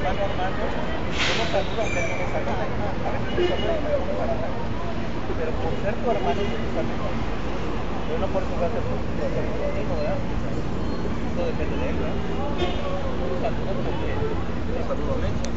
hermano Armando, yo lo saludo aunque él no me saluda. A veces me saluda y no para nada. Pero por ser tu hermano, yo te saludo. Yo no por eso voy a hacer contigo, ¿verdad? Eso depende de él, ¿verdad? Yo saludo porque yo saludo a Mecha.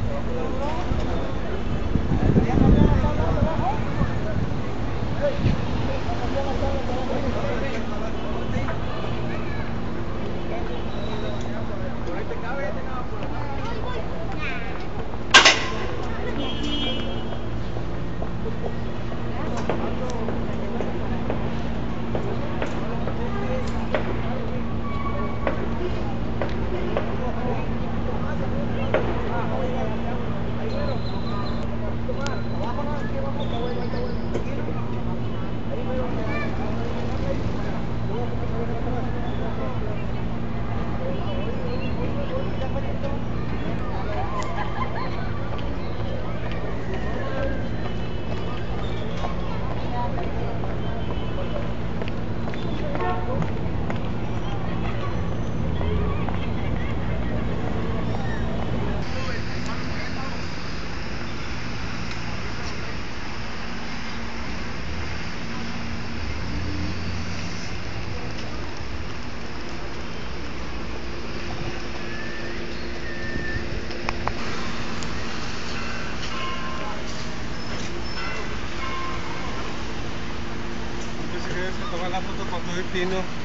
Se toma la foto con todo el pino.